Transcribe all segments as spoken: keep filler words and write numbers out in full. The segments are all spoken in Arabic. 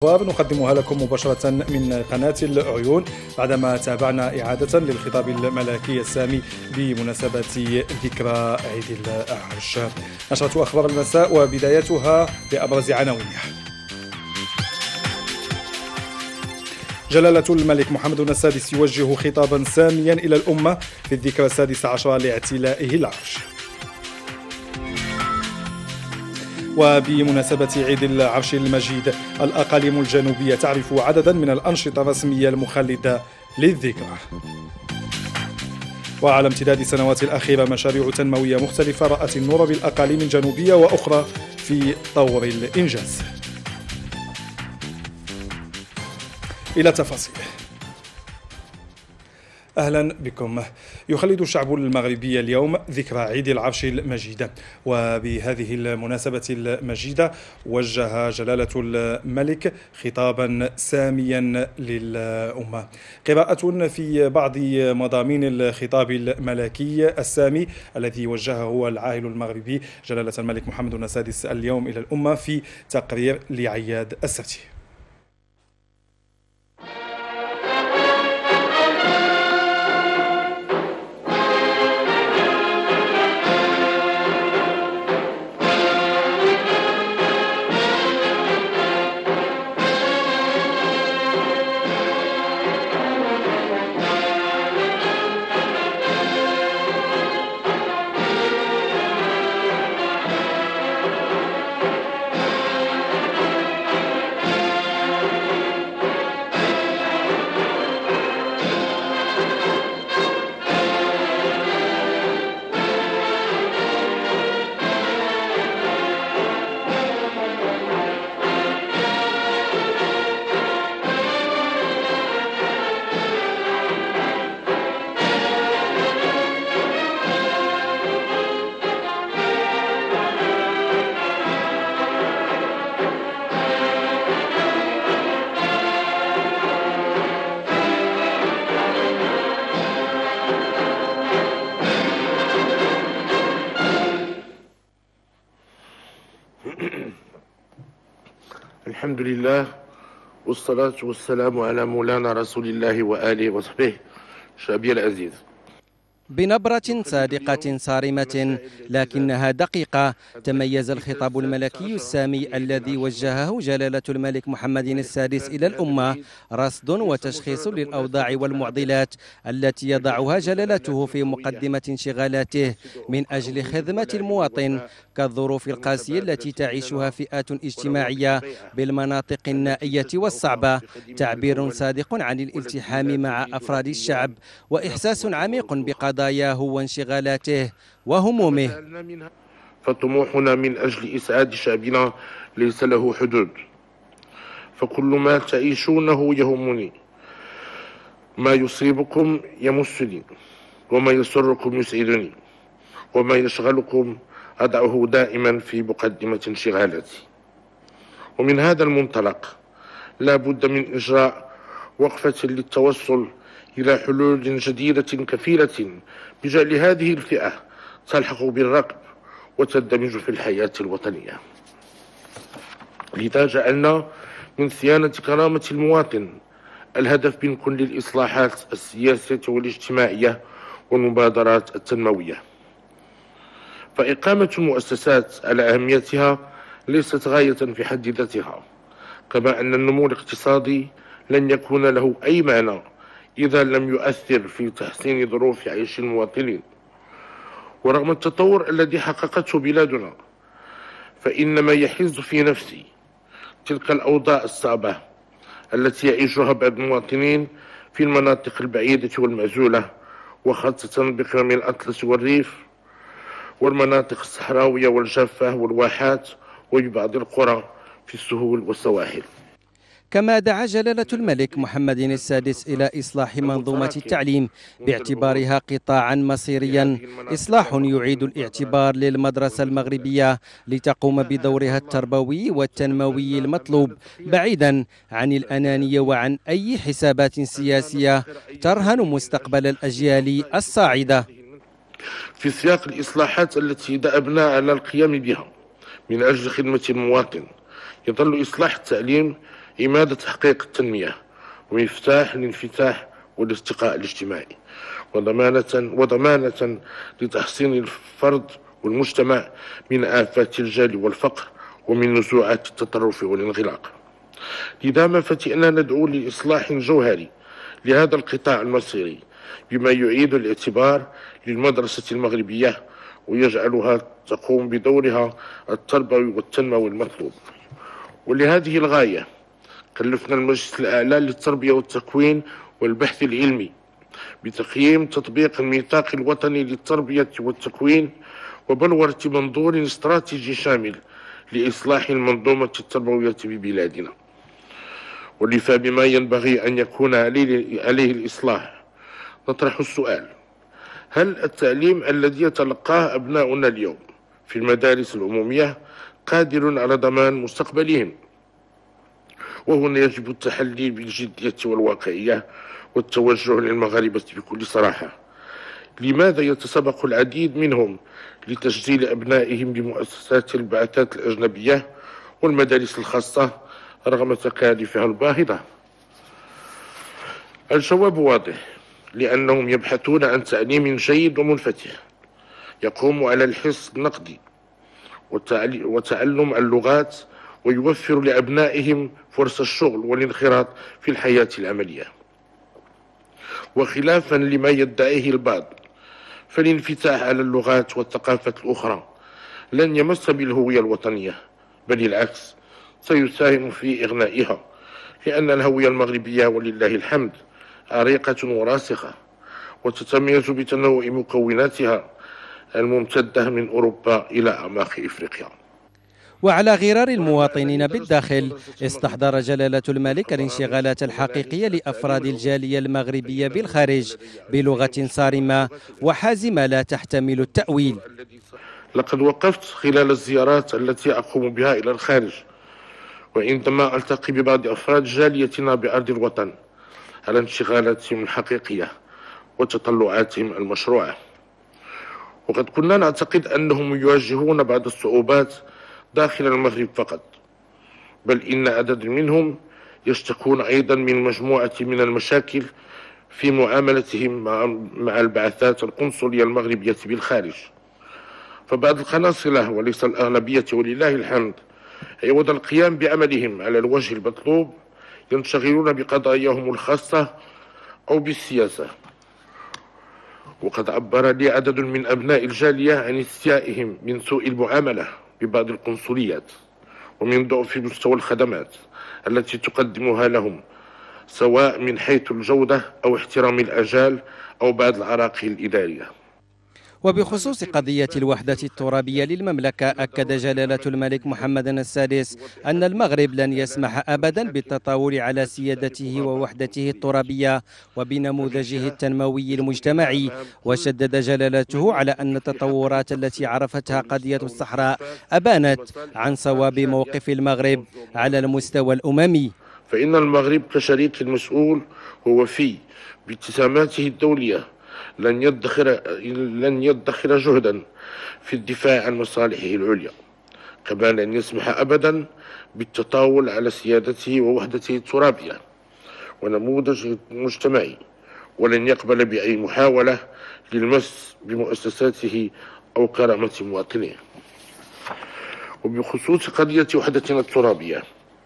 نقدمها لكم مباشرة من قناة العيون بعدما تابعنا إعادة للخطاب الملكي السامي بمناسبة ذكرى عيد العرش. نشرة أخبار المساء وبدايتها بأبرز عناوينها. جلالة الملك محمد السادس يوجه خطابا ساميا إلى الأمة في الذكرى السادسة عشر لاعتلائه العرش. وبمناسبة عيد العرش المجيد الأقاليم الجنوبية تعرف عددا من الأنشطة الرسمية المخلدة للذكرى. وعلى امتداد السنوات الأخيرة مشاريع تنموية مختلفة رأت النور بالأقاليم الجنوبية وأخرى في طور الإنجاز. إلى تفاصيل. أهلا بكم. يخلد الشعب المغربي اليوم ذكرى عيد العرش المجيد، وبهذه المناسبة المجيدة وجه جلالة الملك خطابا ساميا للأمة. قراءة في بعض مضامين الخطاب الملكي السامي الذي وجهه العاهل المغربي جلالة الملك محمد السادس اليوم إلى الأمة في تقرير لعياد السبتي. الحمد لله والصلاة والسلام على مولانا رسول الله وآله وصحبه. شعبي العزيز، بنبرة صادقة صارمة لكنها دقيقة تميز الخطاب الملكي السامي الذي وجهه جلالة الملك محمد السادس إلى الأمة رصد وتشخيص للأوضاع والمعضلات التي يضعها جلالته في مقدمة انشغالاته من أجل خدمة المواطن، كالظروف القاسية التي تعيشها فئات اجتماعية بالمناطق النائية والصعبة، تعبير صادق عن الالتحام مع أفراد الشعب وإحساس عميق بقضايا قضاياه وانشغالاته وهمومه. فطموحنا من أجل إسعاد شعبنا ليس له حدود، فكل ما تعيشونه يهمني، ما يصيبكم يمسني، وما يسركم يسعدني، وما يشغلكم أضعه دائما في مقدمة انشغالاتي. ومن هذا المنطلق لا بد من إجراء وقفة للتوصل إلى حلول جديدة كفيلة بجعل هذه الفئة تلحق بالركب وتندمج في الحياة الوطنية. لذا جعلنا من صيانة كرامة المواطن الهدف من كل الإصلاحات السياسية والاجتماعية والمبادرات التنموية. فإقامة المؤسسات على أهميتها ليست غاية في حد ذاتها، كما أن النمو الاقتصادي لن يكون له أي معنى إذا لم يؤثر في تحسين ظروف عيش المواطنين. ورغم التطور الذي حققته بلادنا، فإن ما يحز في نفسي تلك الأوضاع الصعبة التي يعيشها بعض المواطنين في المناطق البعيدة والمعزولة، وخاصة بقمم الأطلس والريف والمناطق الصحراوية والجافة والواحات وبعض القرى في السهول والسواحل. كما دعا جلالة الملك محمد السادس إلى إصلاح منظومة التعليم باعتبارها قطاعا مصيريا، إصلاح يعيد الاعتبار للمدرسة المغربية لتقوم بدورها التربوي والتنموي المطلوب، بعيدا عن الأنانية وعن أي حسابات سياسية ترهن مستقبل الأجيال الصاعدة. في سياق الإصلاحات التي دأبنا على القيام بها من أجل خدمة المواطن، يظل إصلاح التعليم إمادة تحقيق التنمية ومفتاح الانفتاح والارتقاء الاجتماعي، وضمانة وضمانة لتحسين الفرد والمجتمع من آفات الجهل والفقر ومن نزوعات التطرف والانغلاق. لذا ما فتئنا ندعو لإصلاح جوهري لهذا القطاع المصيري بما يعيد الاعتبار للمدرسة المغربية ويجعلها تقوم بدورها التربوي والتنموي المطلوب. ولهذه الغاية كلفنا المجلس الأعلى للتربية والتكوين والبحث العلمي بتقييم تطبيق الميثاق الوطني للتربية والتكوين وبلورة منظور استراتيجي شامل لإصلاح المنظومة التربوية ببلادنا. ولفا بما ينبغي أن يكون عليه, عليه الإصلاح نطرح السؤال: هل التعليم الذي يتلقاه أبناؤنا اليوم في المدارس العمومية قادر على ضمان مستقبلهم؟ وهنا يجب التحلي بالجدية والواقعية والتوجه للمغاربة بكل صراحة. لماذا يتسابق العديد منهم لتسجيل أبنائهم بمؤسسات البعثات الأجنبية والمدارس الخاصة رغم تكاليفها الباهظة؟ الجواب واضح: لأنهم يبحثون عن تعليم جيد ومنفتح يقوم على الحس النقدي وتعلم اللغات ويوفر لأبنائهم فرص الشغل والانخراط في الحياة العملية. وخلافا لما يدعيه البعض، فالانفتاح على اللغات والثقافات الأخرى لن يمس بالهوية الوطنية، بل العكس سيساهم في إغنائها، لأن الهوية المغربية ولله الحمد عريقة وراسخة وتتميز بتنوع مكوناتها الممتدة من أوروبا إلى أعماق إفريقيا. وعلى غرار المواطنين بالداخل، استحضر جلالة الملك الانشغالات الحقيقية لأفراد الجالية المغربية بالخارج بلغة صارمة وحازمة لا تحتمل التأويل. لقد وقفت خلال الزيارات التي أقوم بها إلى الخارج وعندما ألتقي ببعض أفراد جاليتنا بأرض الوطن على انشغالاتهم الحقيقية وتطلعاتهم المشروعة. وقد كنا نعتقد أنهم يواجهون بعض الصعوبات داخل المغرب فقط، بل إن عدد منهم يشتكون أيضا من مجموعة من المشاكل في معاملتهم مع البعثات القنصلية المغربية بالخارج. فبعض القناصلة وليس الأغلبية ولله الحمد عوض القيام بعملهم على الوجه المطلوب ينشغلون بقضاياهم الخاصة أو بالسياسة. وقد عبر لي عدد من أبناء الجالية عن استيائهم من سوء المعاملة ببعض القنصليات ومن ضعف مستوى الخدمات التي تقدمها لهم، سواء من حيث الجودة أو احترام الأجال أو بعض العراقيل الإدارية. وبخصوص قضية الوحدة الترابية للمملكة، أكد جلالة الملك محمد السادس أن المغرب لن يسمح أبدا بالتطاول على سيادته ووحدته الترابية وبنموذجه التنموي المجتمعي. وشدد جلالته على أن التطورات التي عرفتها قضية الصحراء أبانت عن صواب موقف المغرب على المستوى الأممي. فإن المغرب كشريك مسؤول ووفي باتساماته الدولية لن يدخر لن يدخر جهدا في الدفاع عن مصالحه العليا، كما لن يسمح أبدا بالتطاول على سيادته ووحدته الترابية ونموذجه المجتمعي، ولن يقبل بأي محاولة للمس بمؤسساته أو كرامة مواطنيه. وبخصوص قضية وحدتنا الترابية،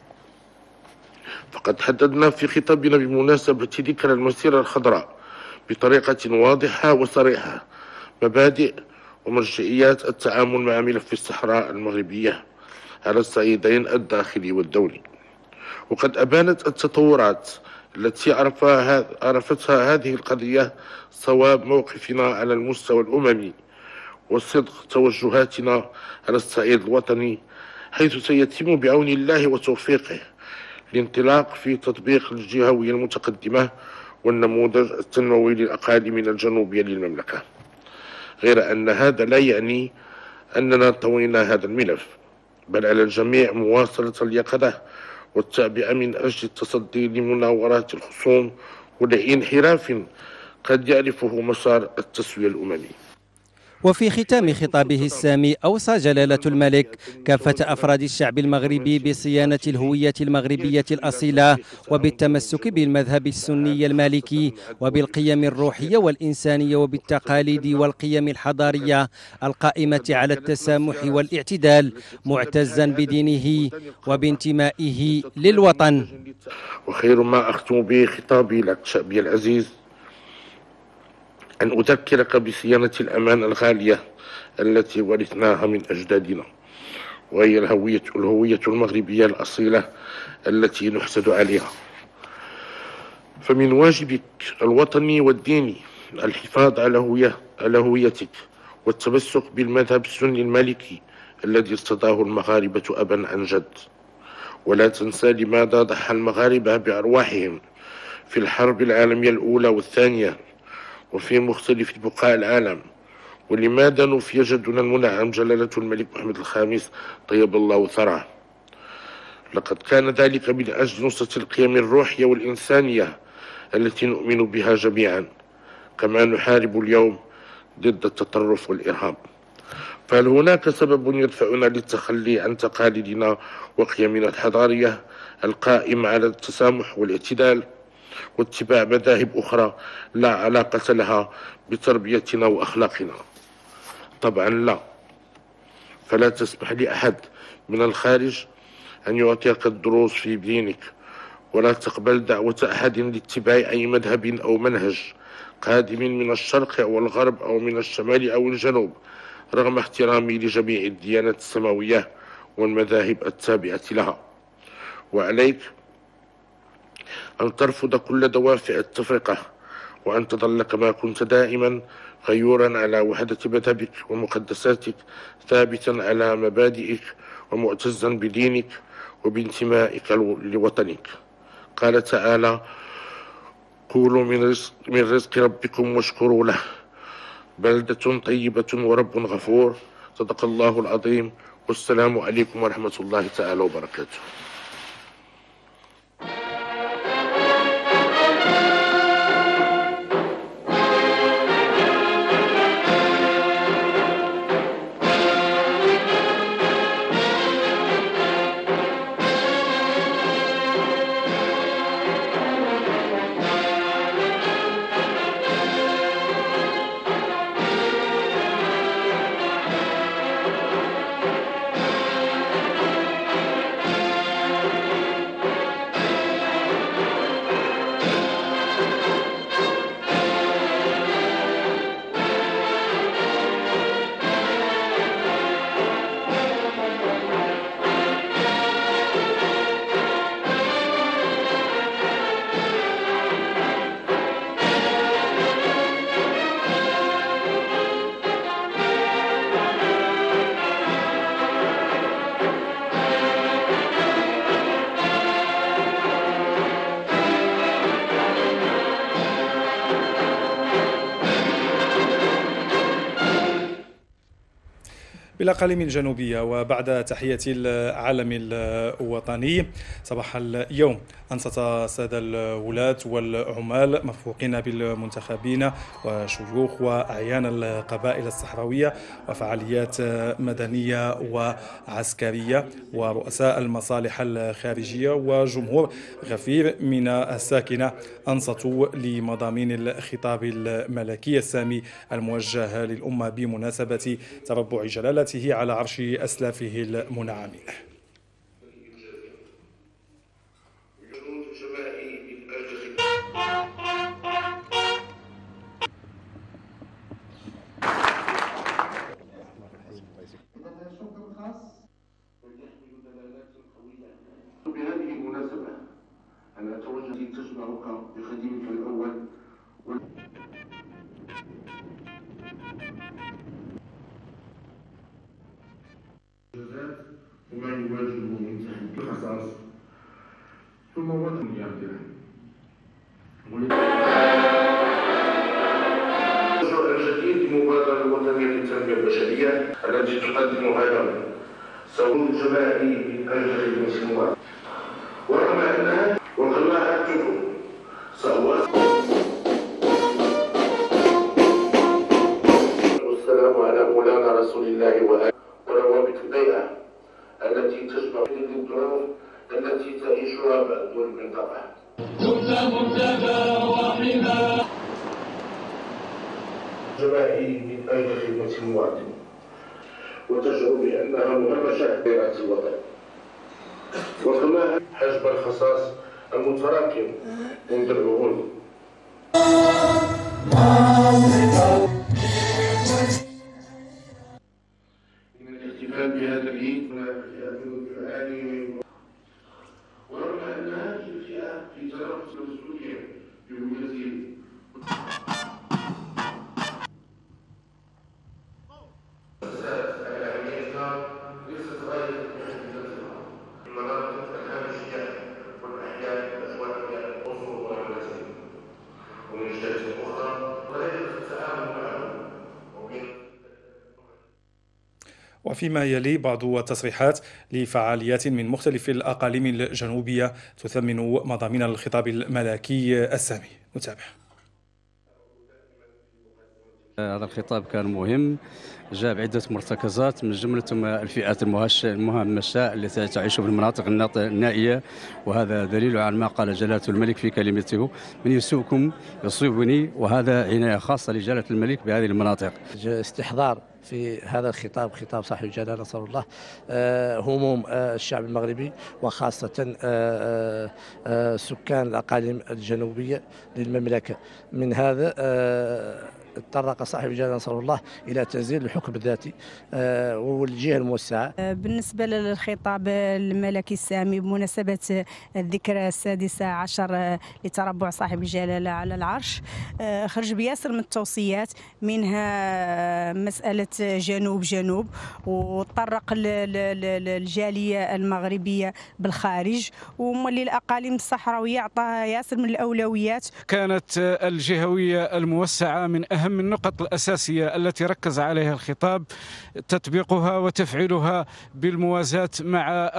فقد حددنا في خطابنا بمناسبة ذكرى المسيرة الخضراء بطريقة واضحة وصريحة مبادئ ومرجعيات التعامل مع ملف الصحراء المغربية على الصعيدين الداخلي والدولي. وقد أبانت التطورات التي عرفها عرفتها هذه القضية صواب موقفنا على المستوى الأممي وصدق توجهاتنا على الصعيد الوطني، حيث سيتم بعون الله وتوفيقه الانطلاق في تطبيق الجهوية المتقدمة والنموذج التنموي للأقاليم الجنوبية للمملكة. غير أن هذا لا يعني أننا طوينا هذا الملف، بل على الجميع مواصلة اليقظة والتعبئة من أجل التصدي لمناورات الخصوم ولأي انحراف قد يعرفه مسار التسوية الأممي. وفي ختام خطابه السامي أوصى جلالة الملك كافة أفراد الشعب المغربي بصيانة الهوية المغربية الأصيلة وبالتمسك بالمذهب السني المالكي وبالقيم الروحية والإنسانية وبالتقاليد والقيم الحضارية القائمة على التسامح والاعتدال، معتزا بدينه وبانتمائه للوطن. وخير ما أختم به خطابي لك شعبي العزيز أن أذكرك بصيانة الأمانة الغالية التي ورثناها من أجدادنا، وهي الهوية الهوية المغربية الأصيلة التي نحسد عليها. فمن واجبك الوطني والديني الحفاظ على هوية على هويتك والتمسك بالمذهب السني المالكي الذي ارتضاه المغاربة أبا عن جد. ولا تنسى لماذا ضحى المغاربة بأرواحهم في الحرب العالمية الأولى والثانية وفي مختلف بقاع العالم، ولماذا نفي جدنا المنعم جلالة الملك محمد الخامس طيب الله ثراه. لقد كان ذلك من أجل نصرة القيم الروحية والإنسانية التي نؤمن بها جميعا، كما نحارب اليوم ضد التطرف والإرهاب. فهل هناك سبب يدفعنا للتخلي عن تقاليدنا وقيمنا الحضارية القائمة على التسامح والاعتدال واتباع مذاهب أخرى لا علاقة لها بتربيتنا وأخلاقنا؟ طبعا لا. فلا تسمح لأحد من الخارج أن يعطيك الدروس في دينك، ولا تقبل دعوة أحد لاتباع أي مذهب أو منهج قادم من الشرق أو الغرب أو من الشمال أو الجنوب، رغم احترامي لجميع الديانات السماوية والمذاهب التابعة لها. وعليك أن ترفض كل دوافع التفرقة، وأن تظل كما كنت دائما غيورا على وحدة مذهبك ومقدساتك، ثابتا على مبادئك ومعتزا بدينك وبانتمائك لوطنك. قال تعالى: كلوا من رزق, من رزق ربكم واشكروا له، بلدة طيبة ورب غفور. صدق الله العظيم، والسلام عليكم ورحمة الله تعالى وبركاته. بالأقاليم الجنوبية وبعد تحية العالم الوطني، صباح اليوم أنصت السادة الولاة والعمال مرفوقين بالمنتخبين وشيوخ وأعيان القبائل الصحراوية وفعاليات مدنية وعسكرية ورؤساء المصالح الخارجية وجمهور غفير من الساكنة أنصتوا لمضامين الخطاب الملكي السامي الموجه للأمة بمناسبة تربع جلالته على عرش أسلافه المنعمين. بهذه المناسبة أنا أتوجه تجمعك بخديمك الأول وما يواجهه من تحدي الخصاص ثم وطن يعبر الجديد للمبادرة الوطنية للتنمية البشرية التي تقدمها اليوم صوت جماعي من أجل خدمة المواطن، ورغم أنها وقناعتكم سأواصل والسلام على الصباح. كنت مرتبى وحما جماعي من أجل خدمة المواطن وتشعر بأنها مهمشة بيئة الوطن، وكما حجب الخصاص المتراكم عند العقول. من الاحتفال بهذا العيد ورغم أن هذه الفئة في تنافس مسؤولية بوجهة وفيما يلي بعض التصريحات لفعاليات من مختلف الأقاليم الجنوبية تثمن مضامين الخطاب الملكي السامي. نتابع. هذا الخطاب كان مهم، جاء بعدة مرتكزات من جملتهم الفئات المهمشة التي تعيش في المناطق النائية، وهذا دليل على ما قال جلالة الملك في كلمته: من يسوءكم يصيبني، وهذا عناية خاصة لجلالة الملك بهذه المناطق. استحضار في هذا الخطاب، خطاب صاحب الجلالة نصر الله، هموم الشعب المغربي وخاصة سكان الأقاليم الجنوبية للمملكة. من هذا تطرق صاحب الجلالة نصر الله إلى تنزيل الحكم الذاتي والجهة الموسعة. بالنسبة للخطاب الملكي السامي بمناسبة الذكرى السادسة عشر لتربع صاحب الجلالة على العرش، خرج بياسر من التوصيات، منها مسألة جنوب جنوب، وتطرق للجالية المغربية بالخارج وللأقاليم الصحراوية، أعطاها ياسر من الأولويات. كانت الجهوية الموسعة من أهم النقط الأساسية التي ركز عليها الخطاب، تطبيقها وتفعيلها بالموازاة مع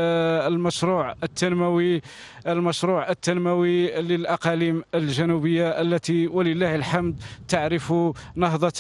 المشروع التنموي المشروع التنموي للأقاليم الجنوبية التي ولله الحمد تعرف نهضة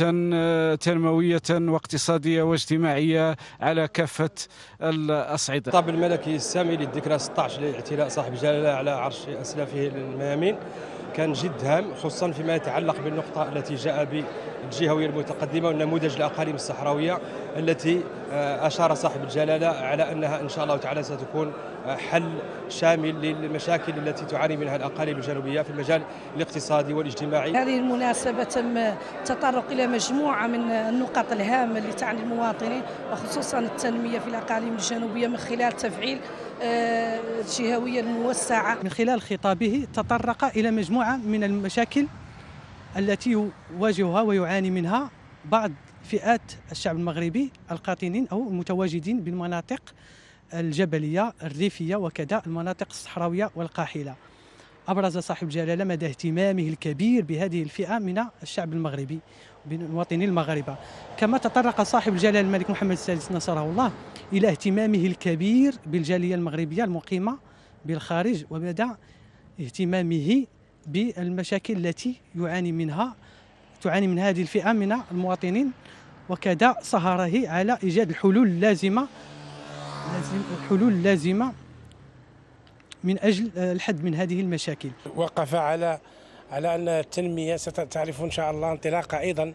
تنموية واقتصادية واجتماعية على كافة الأصعدة. الخطاب الملكي السامي للذكرى ستة عشر لاعتلاء صاحب الجلالة على عرش أسلافه الميامين كان جد هام، خصوصا فيما يتعلق بالنقطة التي جاء بالجهوية المتقدمة والنموذج الأقاليم الصحراوية التي أشار صاحب الجلالة على أنها إن شاء الله تعالى ستكون حل شامل للمشاكل التي تعاني منها الأقاليم الجنوبية في المجال الاقتصادي والاجتماعي. هذه المناسبة تم التطرق إلى مجموعة من النقط الهامة اللي تعني المواطنين وخصوصا التنمية في الأقاليم الجنوبية من خلال تفعيل الجهوية الموسعة. من خلال خطابه تطرق إلى مجموعة من المشاكل التي يواجهها ويعاني منها بعض فئات الشعب المغربي القاطنين أو المتواجدين بالمناطق الجبلية الريفية وكذا المناطق الصحراوية والقاحلة. أبرز صاحب الجلالة مدى اهتمامه الكبير بهذه الفئة من الشعب المغربي بالمواطنين المغاربة. كما تطرق صاحب الجلالة الملك محمد السادس نصره الله إلى اهتمامه الكبير بالجالية المغربية المقيمة بالخارج، وبدأ اهتمامه بالمشاكل التي يعاني منها تعاني من هذه الفئة من المواطنين، وكذا سهره على إيجاد الحلول اللازمة الحلول اللازمة من أجل الحد من هذه المشاكل. وقف على على أن التنمية ستعرف إن شاء الله انطلاقة أيضا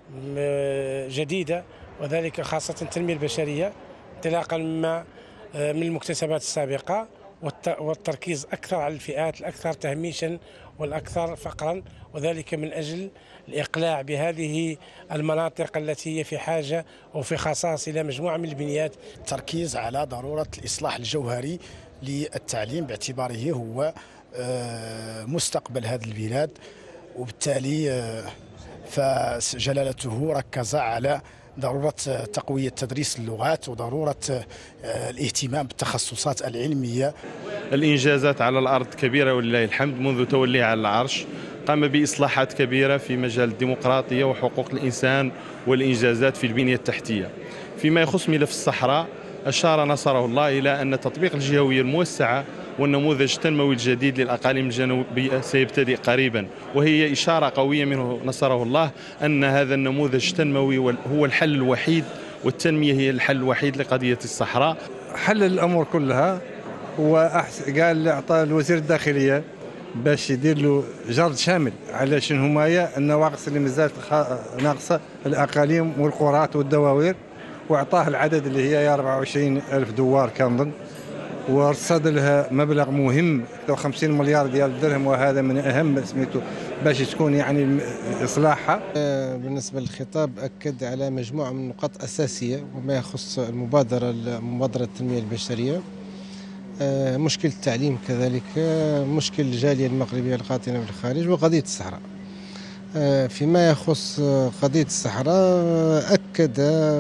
جديدة، وذلك خاصة التنمية البشرية انطلاقا مما من المكتسبات السابقة، والتركيز أكثر على الفئات الأكثر تهميشا والأكثر فقرا، وذلك من أجل الإقلاع بهذه المناطق التي هي في حاجة وفي خصاص إلى مجموعة من البنيات. التركيز على ضرورة الإصلاح الجوهري للتعليم باعتباره هو مستقبل هذه البلاد، وبالتالي فجلالته ركز على ضرورة تقوية تدريس اللغات وضرورة الاهتمام بالتخصصات العلمية. الإنجازات على الأرض كبيرة ولله الحمد. منذ توليه على العرش قام بإصلاحات كبيرة في مجال الديمقراطية وحقوق الإنسان والإنجازات في البنية التحتية. فيما يخص ملف الصحراء أشار نصره الله إلى أن تطبيق الجهوية الموسعة والنموذج التنموي الجديد للأقاليم الجنوبية سيبتدئ قريبا، وهي إشارة قوية منه نصره الله أن هذا النموذج التنموي هو الحل الوحيد، والتنمية هي الحل الوحيد لقضية الصحراء. حل الأمور كلها وقال اعطى الوزير الداخليه باش يدير له جرد شامل على شنو هما النواقص اللي مازالت ناقصه الاقاليم والقرات والدواوير، واعطاه العدد اللي هي أربعة وعشرين ألف دوار كنظن، ورصد لها مبلغ مهم خمسين مليار ديال الدرهم، وهذا من اهم سميتو باش تكون يعني اصلاحها. بالنسبه للخطاب اكد على مجموعه من النقاط اساسيه وما يخص المبادره مبادره التنميه البشريه، مشكل التعليم كذلك، مشكل الجاليه المغربيه القاطنه في الخارج، وقضيه الصحراء. فيما يخص قضيه الصحراء اكد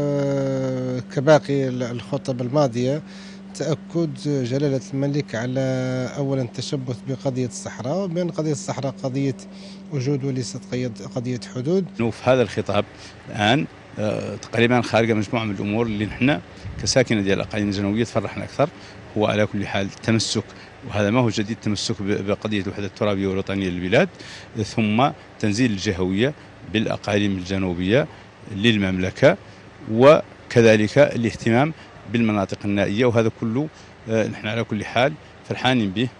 كباقي الخطب الماضيه تأكد جلالة الملك على أولا التشبث بقضية الصحراء، وبين قضية الصحراء قضية وجود وليست قضية حدود. في هذا الخطاب الآن تقريبا خارجة مجموعة من الأمور اللي نحن كساكنة ديال الأقاليم الجنوبية تفرحنا أكثر، هو على كل حال التمسك، وهذا ما هو جديد، التمسك بقضية الوحدة الترابية والوطنية للبلاد، ثم تنزيل الجهوية بالأقاليم الجنوبية للمملكة، وكذلك الاهتمام بالمناطق النائية، وهذا كله نحن على كل حال فرحانين به.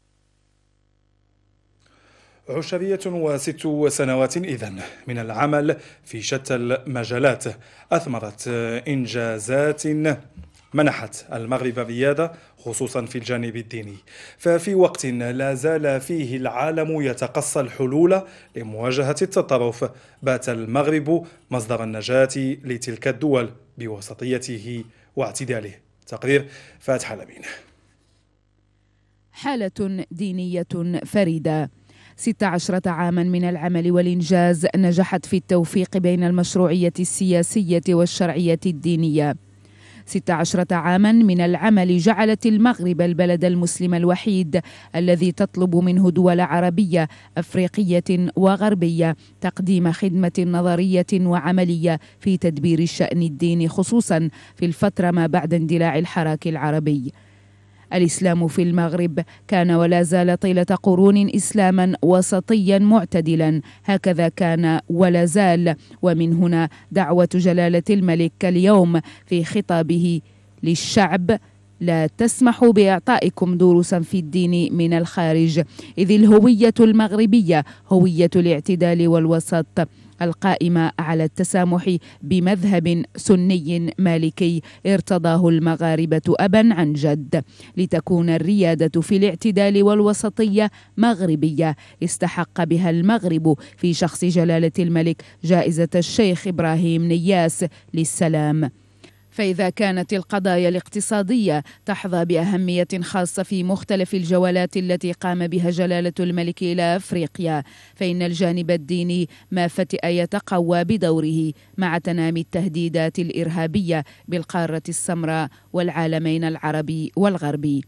عشرية وست سنوات إذن من العمل في شتى المجالات أثمرت إنجازات منحت المغرب الريادة خصوصا في الجانب الديني، ففي وقت لا زال فيه العالم يتقصى الحلول لمواجهة التطرف، بات المغرب مصدر النجاة لتلك الدول بوسطيته واعتداله. تقرير فاتح لبين. حالة دينية فريدة، ستة عشرة عاما من العمل والإنجاز نجحت في التوفيق بين المشروعية السياسية والشرعية الدينية. ستة عشرة عاما من العمل جعلت المغرب البلد المسلم الوحيد الذي تطلب منه دول عربية أفريقية وغربية تقديم خدمة نظرية وعملية في تدبير الشأن الديني، خصوصا في الفترة ما بعد اندلاع الحراك العربي. الإسلام في المغرب كان ولا زال طيلة قرون إسلاما وسطيا معتدلا، هكذا كان ولا زال، ومن هنا دعوة جلالة الملك اليوم في خطابه للشعب: لا تسمحوا بإعطائكم دروسا في الدين من الخارج، إذ الهوية المغربية هوية الاعتدال والوسط القائمة على التسامح بمذهب سني مالكي ارتضاه المغاربة أبا عن جد، لتكون الريادة في الاعتدال والوسطية مغربية استحق بها المغرب في شخص جلالة الملك جائزة الشيخ إبراهيم نياس للسلام. فإذا كانت القضايا الاقتصادية تحظى بأهمية خاصة في مختلف الجولات التي قام بها جلالة الملك إلى أفريقيا، فإن الجانب الديني ما فتئ يتقوى بدوره مع تنامي التهديدات الإرهابية بالقارة السمراء والعالمين العربي والغربي.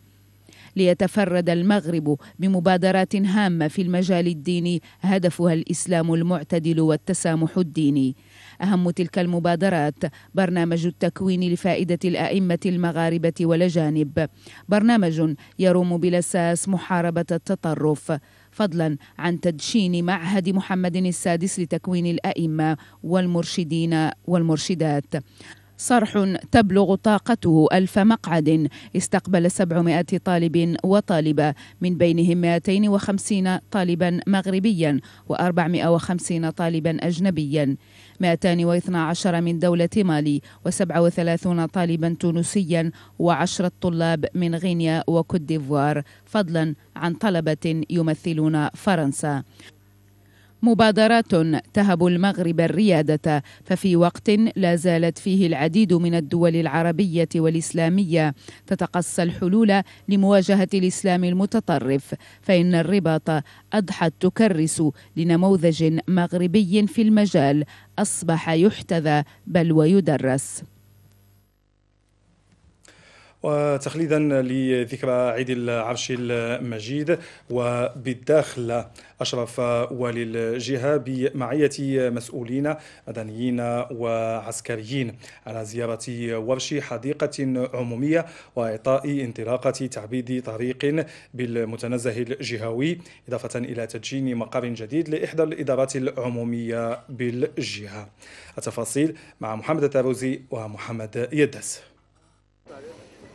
ليتفرد المغرب بمبادرات هامة في المجال الديني هدفها الإسلام المعتدل والتسامح الديني. أهم تلك المبادرات برنامج التكوين لفائدة الأئمة المغاربة والأجانب، برنامج يروم بالأساس محاربة التطرف، فضلا عن تدشين معهد محمد السادس لتكوين الأئمة والمرشدين والمرشدات. صرح تبلغ طاقته ألف مقعد استقبل سبعمائة طالب وطالبة، من بينهم مئتين وخمسين طالبا مغربيا وأربعمائة وخمسين طالبا أجنبيا، مئتين واثني عشر من دولة مالي وسبعة وثلاثين طالبا تونسيا وعشرة طلاب من غينيا وكوت ديفوار، فضلا عن طلبة يمثلون فرنسا. مبادرات تهب المغرب الريادة، ففي وقت لا زالت فيه العديد من الدول العربية والإسلامية تتقصى الحلول لمواجهة الإسلام المتطرف، فإن الرباط أضحت تكرس لنموذج مغربي في المجال أصبح يحتذى بل ويدرس. وتخليدا لذكرى عيد العرش المجيد، وبالداخل أشرف والي الجهة بمعية مسؤولين مدنيين وعسكريين على زيارة ورش حديقة عمومية وإعطاء انطلاقة تعبيد طريق بالمتنزه الجهوي، إضافة إلى تدشين مقر جديد لإحدى الإدارات العمومية بالجهة. التفاصيل مع محمد التاروزي ومحمد يدس.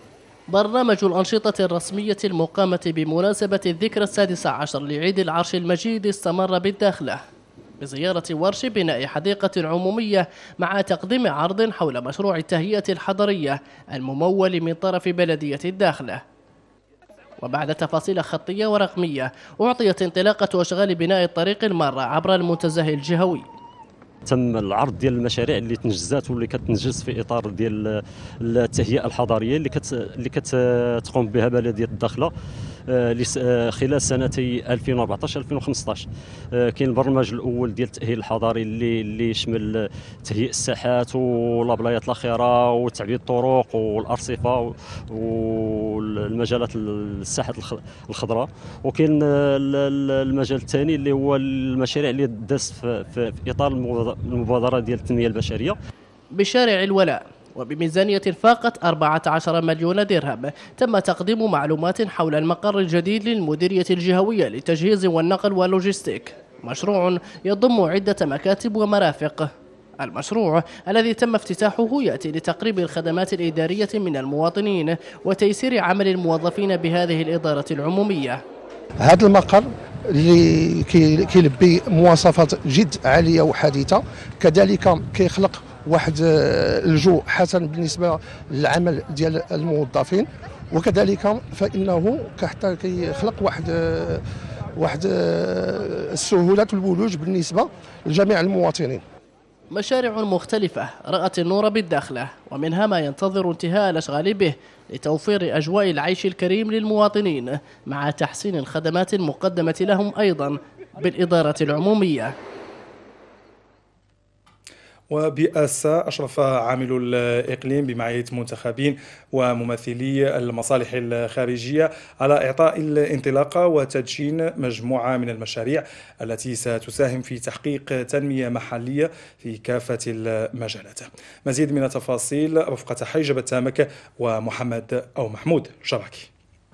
برنامج الأنشطة الرسمية المقامة بمناسبة الذكرى السادسة عشر لعيد العرش المجيد استمر بالداخلة بزيارة ورش بناء حديقة عمومية مع تقديم عرض حول مشروع التهيئة الحضرية الممول من طرف بلدية الداخلة. وبعد تفاصيل خطية ورقمية أعطيت انطلاقة أشغال بناء الطريق المارة عبر المنتزه الجهوي. تم العرض ديال المشاريع اللي تنجزات واللي كتنجز في اطار ديال التهيئه الحضريه اللي كت اللي كتقوم بها بلديه الداخله خلال سنتي ألفين وأربعطاش ألفين وخمسطاش. كاين البرنامج الاول ديال التاهيل الحضري اللي اللي يشمل تهيئ الساحات والابلايات الاخيره وتعبيد الطرق والارصفه والمجالات الساحات الخضراء. وكاين المجال الثاني اللي هو المشاريع اللي دازت في اطار المبادره ديال التنميه البشريه بشارع الولاء. وبميزانية فاقت أربعة عشر مليون درهم تم تقديم معلومات حول المقر الجديد للمديرية الجهوية للتجهيز والنقل واللوجستيك، مشروع يضم عدة مكاتب ومرافق. المشروع الذي تم افتتاحه يأتي لتقريب الخدمات الإدارية من المواطنين وتيسير عمل الموظفين بهذه الإدارة العمومية. هذا المقر اللي كيلبي مواصفات جد عالية وحديثة، كذلك كيخلق واحد الجو حسن بالنسبه للعمل ديال الموظفين، وكذلك فانه حتى كيخلق واحد واحد السهوله الولوج بالنسبه لجميع المواطنين. مشاريع مختلفة رأت النور بالداخلة، ومنها ما ينتظر انتهاء الأشغال به لتوفير أجواء العيش الكريم للمواطنين مع تحسين الخدمات المقدمة لهم أيضا بالإدارة العمومية. وبأسا أشرف عامل الإقليم بمعية منتخبين وممثلي المصالح الخارجية على إعطاء الانطلاقة وتدشين مجموعة من المشاريع التي ستساهم في تحقيق تنمية محلية في كافة المجالات. مزيد من التفاصيل رفقة حيجب التامك ومحمد أو محمود شراكي.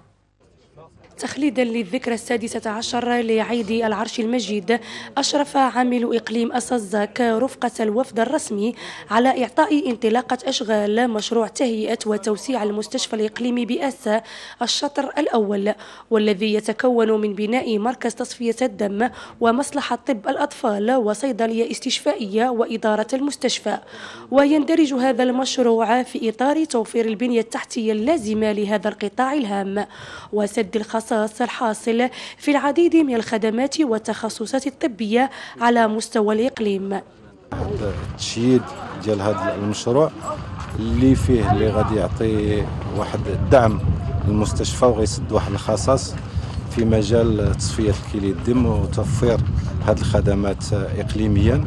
تخليدا للذكرى السادسة عشر لعيد العرش المجيد، أشرف عامل إقليم أسازاك رفقة الوفد الرسمي على إعطاء انطلاقة أشغال مشروع تهيئة وتوسيع المستشفى الإقليمي بأسا الشطر الأول، والذي يتكون من بناء مركز تصفية الدم ومصلحة طب الأطفال وصيدلية استشفائية وإدارة المستشفى. ويندرج هذا المشروع في إطار توفير البنية التحتية اللازمة لهذا القطاع الهام وسد الخصائص الحاصل في العديد من الخدمات والتخصصات الطبية على مستوى الإقليم. التشييد ديال هذا المشروع اللي فيه اللي غادي يعطي واحد الدعم للمستشفى وغيسد واحد الخصاص في مجال تصفية الكلى الدم وتوفير هذه الخدمات إقليميا،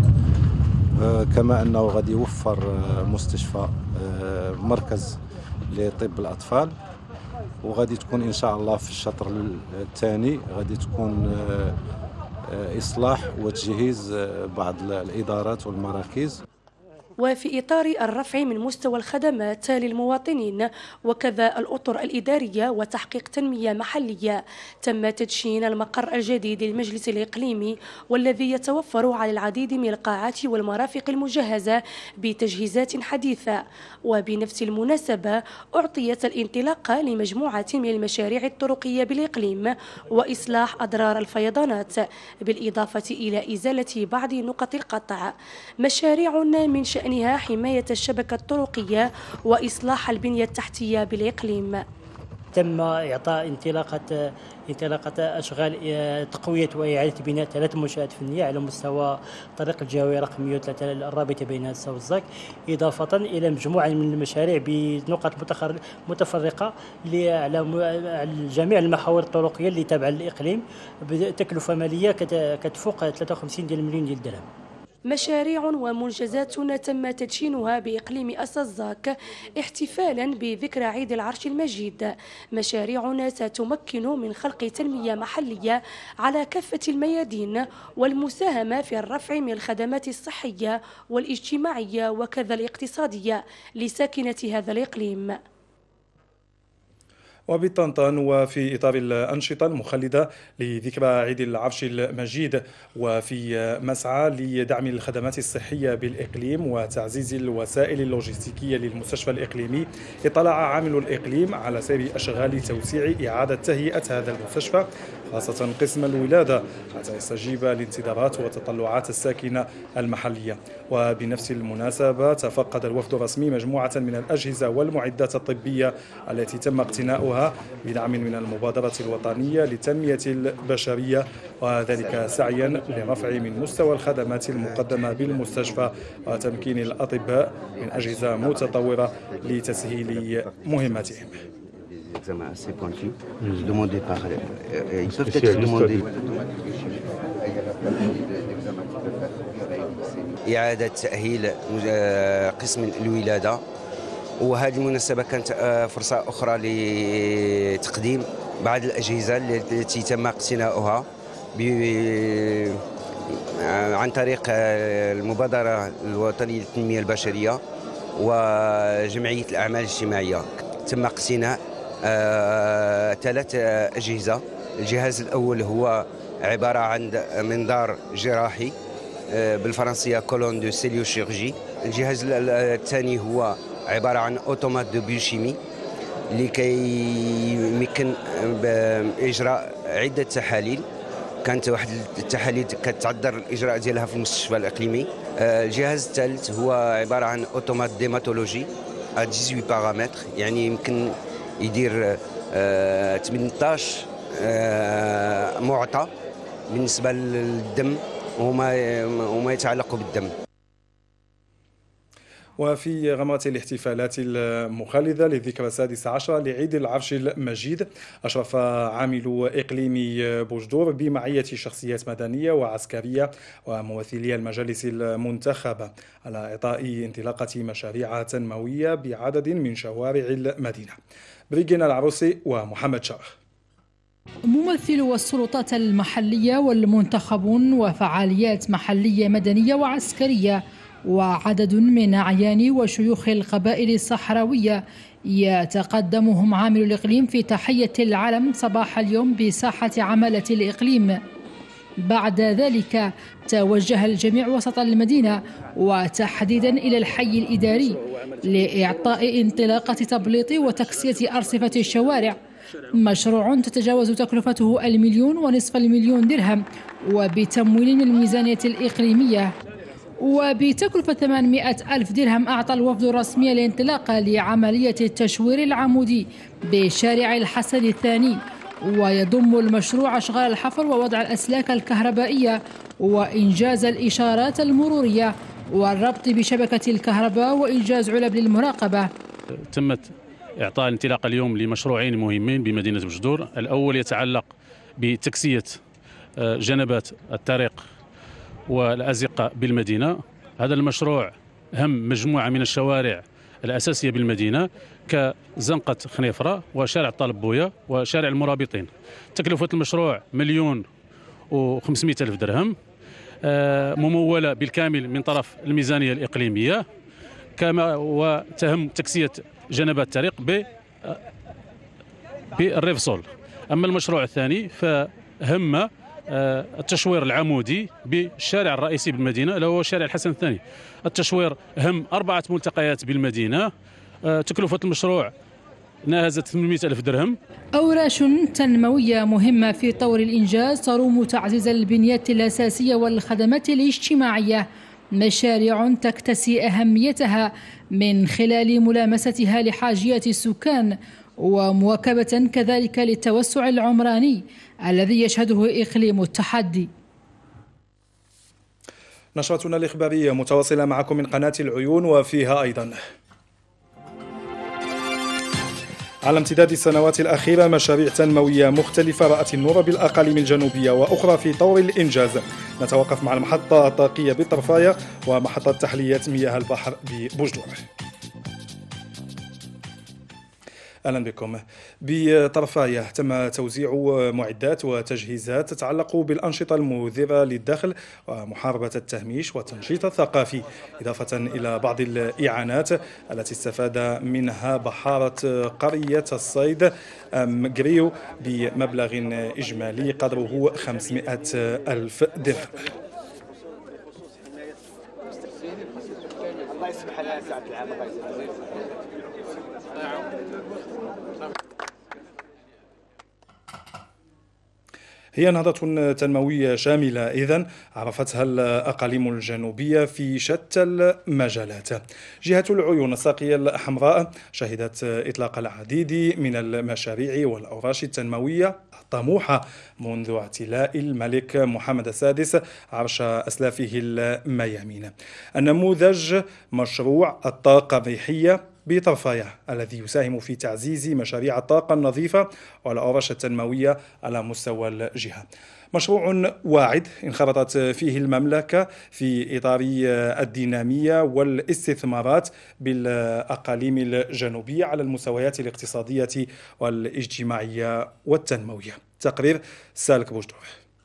كما أنه غادي يوفر مستشفى مركز لطب الأطفال، وغادي تكون إن شاء الله في الشطر الثاني غادي تكون إصلاح وتجهيز بعض الإدارات والمراكز. وفي إطار الرفع من مستوى الخدمات للمواطنين وكذا الأطر الإدارية وتحقيق تنمية محلية، تم تدشين المقر الجديد للمجلس الإقليمي والذي يتوفر على العديد من القاعات والمرافق المجهزة بتجهيزات حديثة. وبنفس المناسبة أعطيت الانطلاقة لمجموعة من المشاريع الطرقية بالإقليم وإصلاح أضرار الفيضانات، بالإضافة إلى إزالة بعض نقط القطع. مشاريع من شأن شأنها حماية الشبكة الطرقية وإصلاح البنية التحتية بالإقليم. تم إعطاء انطلاقة انطلاقة أشغال تقوية وإعادة بناء ثلاث منشآت فنية على مستوى طريق الجهوية رقم مئة وثلاثة الرابطة بين هسا والزاك، إضافة إلى مجموعة من المشاريع بنقط متفرقة على جميع المحاور الطرقية اللي تابعة للإقليم بتكلفة مالية كتفوق ثلاثة وخمسين مليون ديال الدرهم. مشاريع ومنجزات تم تدشينها بإقليم أسازاك احتفالا بذكرى عيد العرش المجيد، مشاريع ستمكن من خلق تنمية محلية على كافة الميادين والمساهمة في الرفع من الخدمات الصحية والاجتماعية وكذا الاقتصادية لساكنة هذا الإقليم. وبطنطا وفي إطار الأنشطة المخلدة لذكرى عيد العرش المجيد وفي مسعى لدعم الخدمات الصحية بالإقليم وتعزيز الوسائل اللوجستيكية للمستشفى الإقليمي، اطلع عامل الإقليم على سير أشغال توسيع إعادة تهيئة هذا المستشفى خاصة قسم الولادة حتى يستجيب لانتظارات وتطلعات الساكنة المحلية. وبنفس المناسبة تفقد الوفد الرسمي مجموعة من الأجهزة والمعدات الطبية التي تم اقتناؤها بدعم من المبادرة الوطنية للتنمية البشرية، وذلك سعيا لرفع من مستوى الخدمات المقدمة بالمستشفى وتمكين الأطباء من أجهزة متطورة لتسهيل مهمتهم. إعادة تأهيل قسم الولادة، وهذه المناسبة كانت فرصة أخرى لتقديم بعض الأجهزة التي تم اقتناؤها عن طريق المبادرة الوطنية للتنمية البشرية وجمعية الأعمال الاجتماعية. تم اقتناء ثلاث أجهزة. الجهاز الأول هو عبارة عن منظار جراحي بالفرنسية كولون دو سيليوشيرجي. الجهاز الثاني هو عبارة عن اوتومات دو بيوشيمي لكي يمكن بإجراء عدة تحاليل. كانت واحد التحاليل كتعذر الإجراء ديالها في المستشفى الإقليمي. الجهاز الثالث هو عبارة عن اوتومات ديماتولوجي ا ثمانية عشر بارامتر، يعني يمكن يدير ثمانية عشر معطى بالنسبة للدم وما وما يتعلق بالدم. وفي غمرة الاحتفالات المخلدة للذكرى السادسة عشر لعيد العرش المجيد، أشرف عامل إقليم بوجدور بمعية شخصيات مدنية وعسكرية وممثلي المجالس المنتخبة على إعطاء انطلاقة مشاريع تنموية بعدد من شوارع المدينة. بريجينا العروسي ومحمد شرخ. ممثلو السلطات المحلية والمنتخبون وفعاليات محلية مدنية وعسكرية وعدد من أعيان وشيوخ القبائل الصحراوية يتقدمهم عامل الإقليم في تحية العلم صباح اليوم بساحة عمالة الإقليم. بعد ذلك توجه الجميع وسط المدينة وتحديدا إلى الحي الإداري لإعطاء انطلاقة تبليط وتكسية أرصفة الشوارع، مشروع تتجاوز تكلفته المليون ونصف المليون درهم وبتمويل من الميزانية الإقليمية. وبتكلفة ثمانمائة ألف درهم أعطى الوفد الرسمي الانطلاق لعملية التشوير العمودي بشارع الحسن الثاني، ويضم المشروع أشغال الحفر ووضع الأسلاك الكهربائية وإنجاز الإشارات المرورية والربط بشبكة الكهرباء وإنجاز علب للمراقبة. تمت إعطاء الانطلاق اليوم لمشروعين مهمين بمدينة بوجدور. الأول يتعلق بتكسية جنبات الطريق والأزقة بالمدينة. هذا المشروع هم مجموعة من الشوارع الأساسية بالمدينة كزنقة خنيفرة وشارع طالب بويا وشارع المرابطين. تكلفة المشروع مليون وخمسمائة ألف درهم، ممولة بالكامل من طرف الميزانية الإقليمية، كما وتهم تكسية جنبات الطريق بالريفسول. أما المشروع الثاني فهم التشوير العمودي بالشارع الرئيسي بالمدينة اللي هو شارع الحسن الثاني. التشوير هم أربعة ملتقيات بالمدينة. تكلفة المشروع ناهزت ثمانمائة ألف درهم. أوراش تنموية مهمة في طور الإنجاز تروم تعزيز البنيات الأساسية والخدمات الاجتماعية، مشاريع تكتسي أهميتها من خلال ملامستها لحاجيات السكان ومواكبة كذلك للتوسع العمراني الذي يشهده إقليم التحدي. نشرتنا الإخبارية متواصلة معكم من قناة العيون، وفيها أيضا على امتداد السنوات الأخيرة مشاريع تنموية مختلفة رأت النور بالأقاليم الجنوبية وأخرى في طور الإنجاز. نتوقف مع المحطة الطاقية بالطرفاية ومحطة تحلية مياه البحر ببوجدور. أهلا بكم. بطرفاية تم توزيع معدات وتجهيزات تتعلق بالأنشطة المذرة للدخل ومحاربة التهميش والتنشيط الثقافي، إضافة إلى بعض الإعانات التي استفاد منها بحارة قرية الصيد مقريو بمبلغ إجمالي قدره خمسمائة ألف درهم. الله يسمح لها ساعة العام. الله يسمح هي نهضة تنموية شاملة إذن عرفتها الأقاليم الجنوبية في شتى المجالات. جهة العيون الساقية الحمراء شهدت إطلاق العديد من المشاريع والأوراش التنموية الطموحة منذ اعتلاء الملك محمد السادس عرش أسلافه الميامين. النموذج مشروع الطاقة الريحية بطرفاية الذي يساهم في تعزيز مشاريع الطاقة النظيفة والأوراش التنموية على مستوى الجهة. مشروع واعد انخرطت فيه المملكة في إطار الدينامية والاستثمارات بالأقاليم الجنوبية على المستويات الاقتصادية والاجتماعية والتنموية. تقرير سالك بوجدور.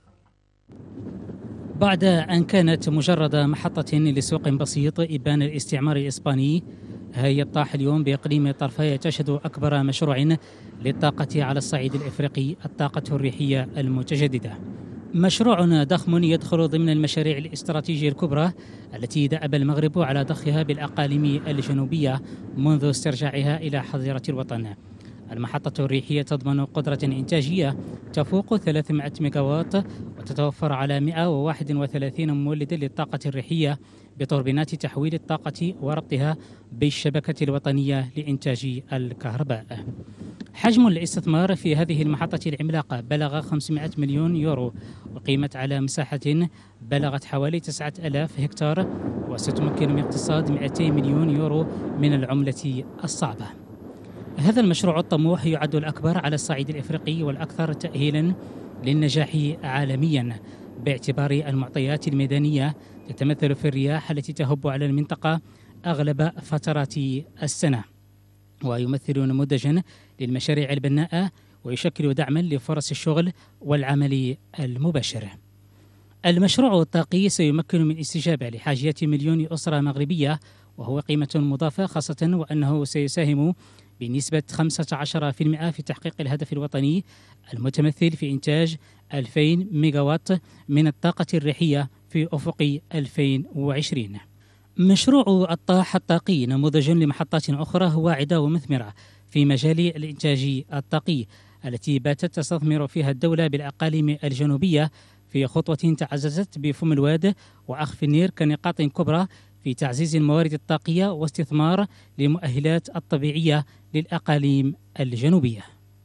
بعد أن كانت مجرد محطة لسوق بسيط إبان الاستعمار الإسباني، هي الطاح اليوم بإقليم طرفاية تشهد أكبر مشروع للطاقة على الصعيد الإفريقي، الطاقة الريحية المتجددة. مشروع ضخم يدخل ضمن المشاريع الاستراتيجية الكبرى التي دأب المغرب على ضخها بالأقاليم الجنوبية منذ استرجاعها إلى حظيرة الوطن. المحطة الريحية تضمن قدرة إنتاجية تفوق ثلاثمائة ميجاوات وتتوفر على مئة وواحد وثلاثين مولدا للطاقة الريحية بتوربينات تحويل الطاقة وربطها بالشبكة الوطنية لإنتاج الكهرباء. حجم الاستثمار في هذه المحطة العملاقة بلغ خمسمائة مليون يورو وقيمت على مساحة بلغت حوالي تسعة آلاف هكتار وستمكن من اقتصاد مئتين مليون يورو من العملة الصعبة. هذا المشروع الطموح يعد الأكبر على الصعيد الإفريقي والأكثر تأهيلا للنجاح عالميا باعتبار المعطيات الميدانية تتمثل في الرياح التي تهب على المنطقة أغلب فترات السنة، ويمثل نموذجا للمشاريع البناءة ويشكل دعما لفرص الشغل والعمل المباشر. المشروع الطاقي سيمكن من استجابة لحاجيات مليون أسرة مغربية، وهو قيمة مضافة خاصة وأنه سيساهم بنسبة خمسة عشر بالمئة في تحقيق الهدف الوطني المتمثل في إنتاج ألفين ميجاوات من الطاقة الريحية في أفق ألفين وعشرين. مشروع الطاح الطاقي نموذج لمحطات أخرى واعدة ومثمرة في مجال الإنتاج الطاقي التي باتت تستثمر فيها الدولة بالأقاليم الجنوبية في خطوة تعززت بفم الواد وأخف النير كنقاط كبرى في تعزيز الموارد الطاقية واستثمار للمؤهلات الطبيعية للأقاليم الجنوبية.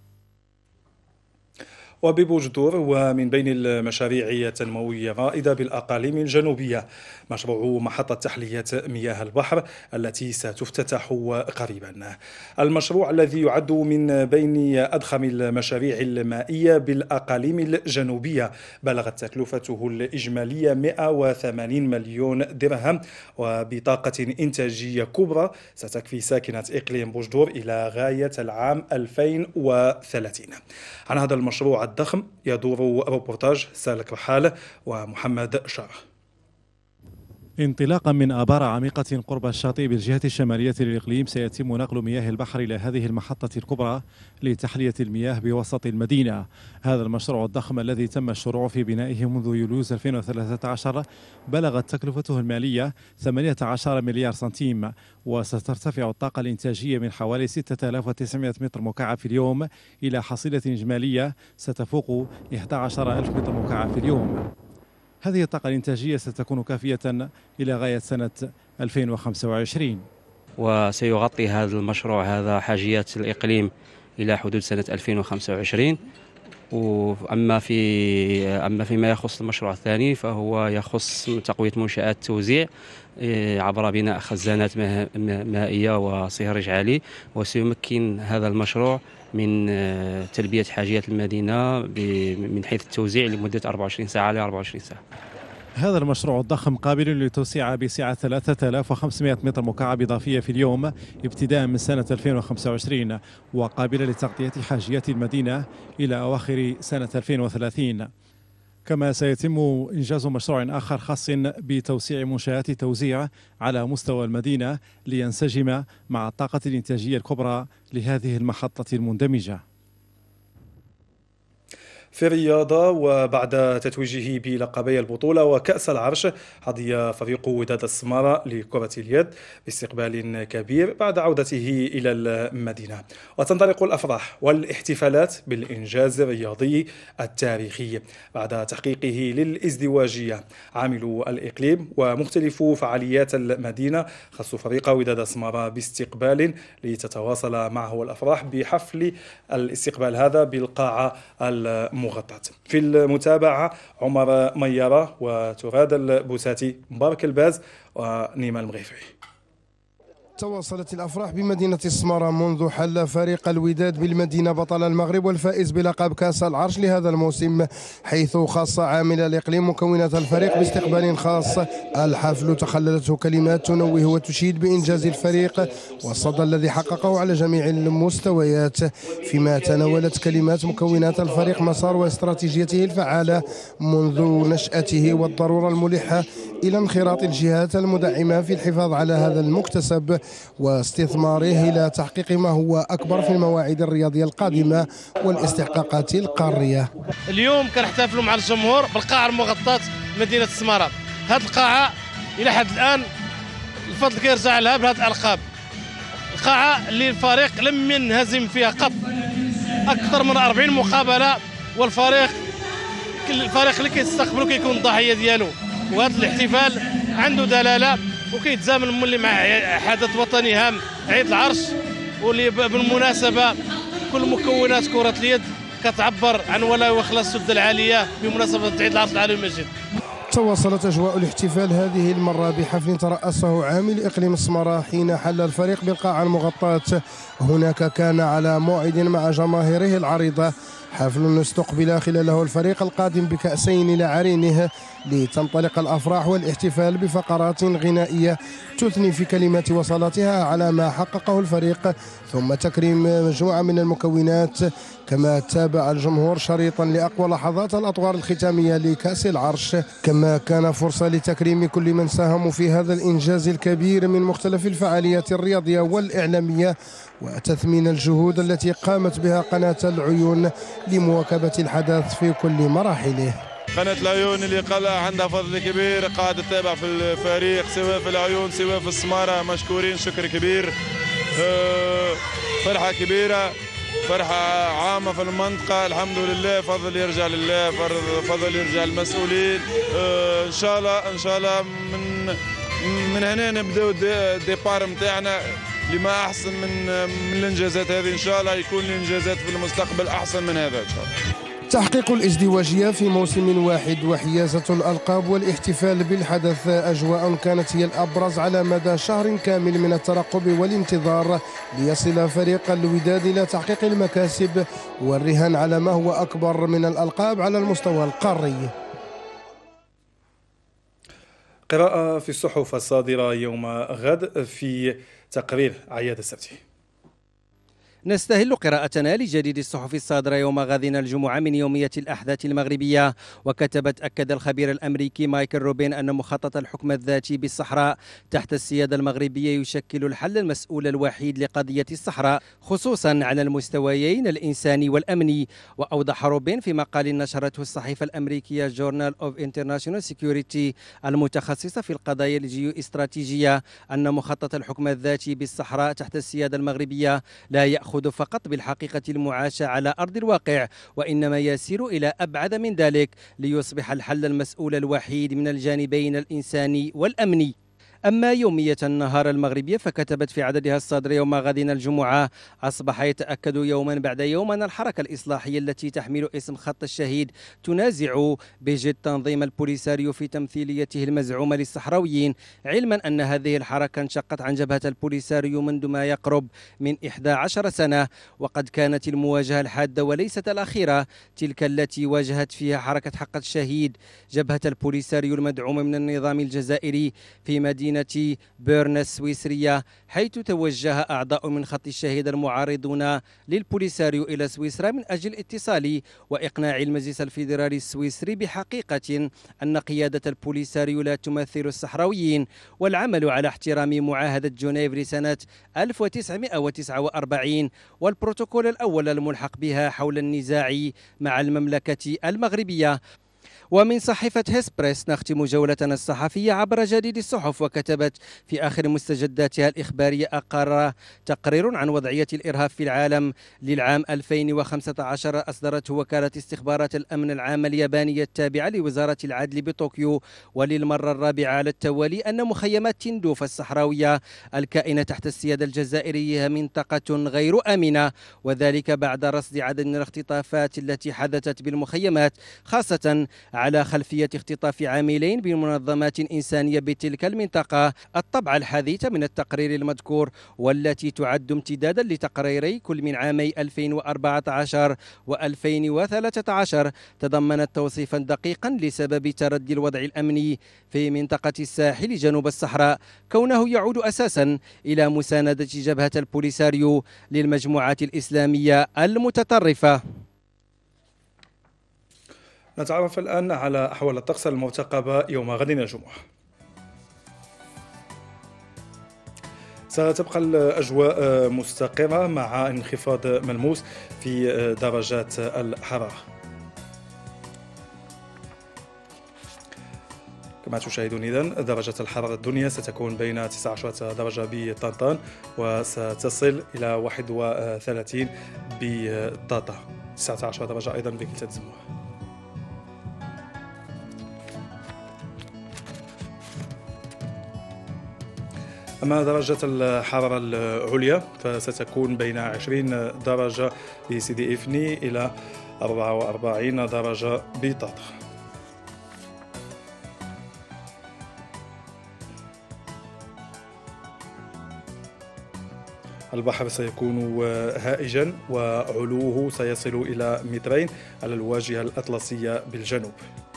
وببوجدور ومن بين المشاريع التنموية الرائدة بالأقاليم الجنوبية مشروع محطة تحلية مياه البحر التي ستفتتح قريبا. المشروع الذي يعد من بين أضخم المشاريع المائية بالأقاليم الجنوبية بلغت تكلفته الإجمالية مئة وثمانين مليون درهم وبطاقة إنتاجية كبرى ستكفي ساكنة إقليم بوجدور إلى غاية العام ألفين وثلاثين. عن هذا المشروع الضخم يدور روبورتاج سالك رحال ومحمد شارع. انطلاقا من آبار عميقة قرب الشاطئ بالجهة الشمالية للإقليم سيتم نقل مياه البحر إلى هذه المحطة الكبرى لتحلية المياه بوسط المدينة. هذا المشروع الضخم الذي تم الشروع في بنائه منذ يوليوز ألفين وثلاثة عشر بلغت تكلفته المالية ثمانية عشر مليار سنتيم، وسترتفع الطاقة الإنتاجية من حوالي ستة آلاف وتسعمائة متر مكعب في اليوم إلى حصيلة إجمالية ستفوق أحد عشر ألف متر مكعب في اليوم. هذه الطاقة الإنتاجية ستكون كافية إلى غاية سنة ألفين وخمسة وعشرين، وسيغطي هذا المشروع هذا حاجيات الإقليم إلى حدود سنة ألفين وخمسة وعشرين. وأما في أما فيما يخص المشروع الثاني فهو يخص تقوية منشآت توزيع عبر بناء خزانات مائية وصهريج عالي، وسيمكن هذا المشروع من تلبية حاجيات المدينة من حيث التوزيع لمدة أربعة وعشرين ساعة ل أربعة وعشرين ساعة. هذا المشروع الضخم قابل للتوسعة بسعة ثلاثة آلاف وخمسمائة متر مكعب إضافية في اليوم ابتداء من سنة ألفين وخمسة وعشرين، وقابل لتغطية حاجيات المدينة إلى أواخر سنة ألفين وثلاثين. كما سيتم إنجاز مشروع آخر خاص بتوسيع منشآت التوزيع على مستوى المدينة لينسجم مع الطاقة الإنتاجية الكبرى لهذه المحطة المندمجة. في الرياضة، وبعد تتويجه بلقبي البطولة وكأس العرش، حظي فريق وداد السمارة لكرة اليد باستقبال كبير بعد عودته إلى المدينة، وتنطلق الأفراح والاحتفالات بالإنجاز الرياضي التاريخي بعد تحقيقه للازدواجية. عاملو الإقليم ومختلف فعاليات المدينة خصوا فريق وداد السمارة باستقبال لتتواصل معه الأفراح بحفل الاستقبال هذا بالقاعة المغطاة. في المتابعة عمر ميارة وتراد البوساتي، مبارك الباز ونيمة المغيفي. تواصلت الأفراح بمدينة السمارة منذ حل فريق الوداد بالمدينة بطل المغرب والفائز بلقب كأس العرش لهذا الموسم، حيث خاص عامل الإقليم مكونات الفريق باستقبال خاص. الحفل تخللته كلمات تنوه وتشيد بإنجاز الفريق والصدى الذي حققه على جميع المستويات، فيما تناولت كلمات مكونات الفريق مسار واستراتيجيته الفعالة منذ نشأته والضرورة الملحة إلى انخراط الجهات المدعمة في الحفاظ على هذا المكتسب واستثماره إلى تحقيق ما هو أكبر في المواعيد الرياضية القادمة والاستحقاقات القارية. اليوم كنحتفلوا مع الجمهور بالقاعة المغطاة مدينة السمارة. هذه القاعة إلى حد الآن الفضل كيرجع لها بهذه الألقاب. القاعة اللي الفريق لم ينهزم فيها قط، أكثر من أربعين مقابلة، والفريق الفريق اللي كيستقبلوا كيكون الضحية ديالو. وهذا الاحتفال عنده دلالة وكيتزامن مولي مع حدث وطني هام عيد العرش، واللي بالمناسبة كل مكونات كرة اليد كتعبر عن ولاء وإخلاص السد العالية بمناسبة عيد العرش العالمي المجيد. تواصلت أجواء الاحتفال هذه المرة بحفل ترأسه عامل إقليم السمارة حين حل الفريق بالقاعة المغطاة. هناك كان على موعد مع جماهيره العريضة، حفل استقبل خلاله الفريق القادم بكأسين لعرينه، لتنطلق الأفراح والاحتفال بفقرات غنائية تثني في كلمات وصلاتها على ما حققه الفريق، ثم تكريم مجموعة من المكونات. كما تابع الجمهور شريطا لأقوى لحظات الأطوار الختامية لكأس العرش، كما كان فرصة لتكريم كل من ساهموا في هذا الإنجاز الكبير من مختلف الفعاليات الرياضية والإعلامية، وتثمين الجهود التي قامت بها قناة العيون لمواكبة الحدث في كل مراحله. قناة العيون اللي قال عندها فضل كبير، قاعدة تتابع في الفريق سواء في العيون سواء في السمارة، مشكورين شكر كبير. فرحة كبيرة، فرحة عامة في المنطقة، الحمد لله، فضل يرجع لله، فضل يرجع للمسؤولين. إن شاء الله إن شاء الله من من هنا نبداو الديبار نتاعنا لما أحسن من من الإنجازات هذه. إن شاء الله يكون الإنجازات في المستقبل أحسن من هذا إن شاء الله. تحقيق الازدواجية في موسم واحد وحيازة الألقاب والاحتفال بالحدث أجواء كانت هي الأبرز على مدى شهر كامل من الترقب والانتظار، ليصل فريق الوداد إلى تحقيق المكاسب والرهان على ما هو أكبر من الألقاب على المستوى القاري. قراءة في الصحف الصادرة يوم غد في تقرير عياد السبتي. نستهل قراءتنا لجديد الصحف الصادرة يوم غد الجمعة من يومية الأحداث المغربية. وكتبت أكد الخبير الأمريكي مايكل روبين أن مخطط الحكم الذاتي بالصحراء تحت السيادة المغربية يشكل الحل المسؤول الوحيد لقضية الصحراء، خصوصا على المستويين الإنساني والأمني. وأوضح روبين في مقال نشرته الصحيفة الأمريكية جورنال أوف انترناشونال سيكيورتي المتخصصة في القضايا الجيو استراتيجية أن مخطط الحكم الذاتي بالصحراء تحت السيادة المغربية لا يأخذ فقط بالحقيقة المعاشة على أرض الواقع، وإنما يسير إلى أبعد من ذلك ليصبح الحل المسؤول الوحيد من الجانبين الإنساني والأمني. أما يومية النهار المغربية فكتبت في عددها الصادر يوم غد الجمعة: أصبح يتأكد يوما بعد يوم أن الحركة الإصلاحية التي تحمل اسم خط الشهيد تنازع بجد تنظيم البوليساريو في تمثيليته المزعومة للصحراويين، علما أن هذه الحركة انشقت عن جبهة البوليساريو منذ ما يقرب من إحدى عشرة سنة، وقد كانت المواجهة الحادة وليست الأخيرة تلك التي واجهت فيها حركة حق الشهيد جبهة البوليساريو المدعومة من النظام الجزائري في مدينة بيرن السويسرية، حيث توجه أعضاء من خط الشهيد المعارضون للبوليساريو إلى سويسرا من أجل الاتصال وإقناع المجلس الفيدرالي السويسري بحقيقة أن قيادة البوليساريو لا تمثل الصحراويين، والعمل على احترام معاهدة جنيف لسنة ألف وتسعمائة وتسعة وأربعين والبروتوكول الأول الملحق بها حول النزاع مع المملكة المغربية. ومن صحيفة هيسبريس نختم جولتنا الصحفية عبر جديد الصحف، وكتبت في آخر مستجداتها الإخبارية: أقر تقرير عن وضعية الإرهاب في العالم للعام ألفين وخمسة عشر أصدرته وكالة استخبارات الأمن العام اليابانية التابعة لوزارة العدل بطوكيو وللمرة الرابعة على التوالي أن مخيمات تندوف الصحراوية الكائنة تحت السيادة الجزائرية منطقة غير آمنة، وذلك بعد رصد عدد من الاختطافات التي حدثت بالمخيمات، خاصة على خلفية اختطاف عاملين بمنظمات إنسانية بتلك المنطقة. الطبعة الحديثة من التقرير المذكور والتي تعد امتدادا لتقريري كل من عامي ألفين وأربعة عشر وألفين وثلاثة عشر تضمنت توصيفا دقيقا لسبب تردي الوضع الأمني في منطقة الساحل جنوب الصحراء، كونه يعود أساسا إلى مساندة جبهة البوليساريو للمجموعات الإسلامية المتطرفة. نتعرف الآن على أحوال الطقس المرتقبة يوم غد الجمعة. ستبقى الأجواء مستقرة مع انخفاض ملموس في درجات الحرارة. كما تشاهدون إذن درجة الحرارة الدنيا ستكون بين تسعة عشر درجة بطنطان وستصل إلى واحد وثلاثين بطاطا، تسعة عشر درجة أيضا بكلتا الزموع. أما درجة الحرارة العليا فستكون بين عشرين درجة بسيدي إفني إلى أربعة وأربعين درجة بطاطا. البحر سيكون هائجا وعلوه سيصل إلى مترين على الواجهة الأطلسية بالجنوب.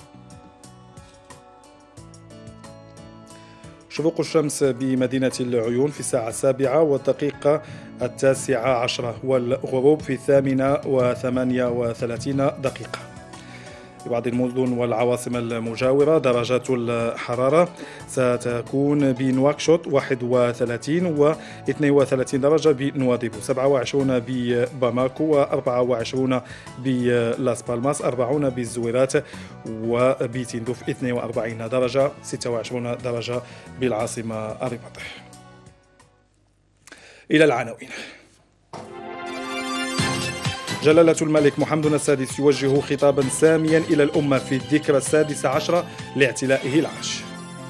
شروق الشمس بمدينة العيون في الساعة السابعة والدقيقة التاسعة عشرة، والغروب في الثامنة وثمانية وثلاثين دقيقة. في بعض المدن والعواصم المجاورة درجات الحرارة ستكون بنواكشوط واحد وثلاثين و اثنين وثلاثين درجة بنواديبو، سبعة وعشرين بباماكو وأربعة وعشرين بلاس بالماس، أربعين بالزويرات وبتندوف اثنين وأربعين درجة، ستة وعشرين درجة بالعاصمة الرباط. إلى العناوين. جلالة الملك محمد السادس يوجه خطابا ساميا إلى الأمة في الذكرى السادسة عشرة لاعتلائه العرش.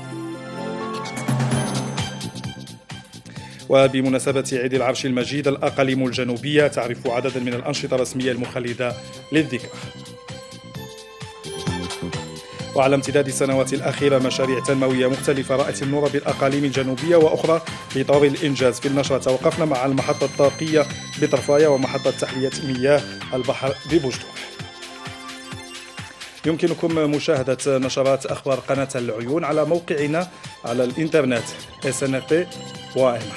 وبمناسبة عيد العرش المجيد الأقاليم الجنوبية تعرف عددا من الأنشطة الرسمية المخلدة للذكرى. وعلى امتداد السنوات الأخيرة مشاريع تنموية مختلفة رأت النور بالأقاليم الجنوبية وأخرى في طور الإنجاز. في النشرة توقفنا مع المحطة الطاقية بطرفايا ومحطة تحلية مياه البحر ببوجدور. يمكنكم مشاهدة نشرات أخبار قناة العيون على موقعنا على الإنترنت إس إن إر تي بوان إم.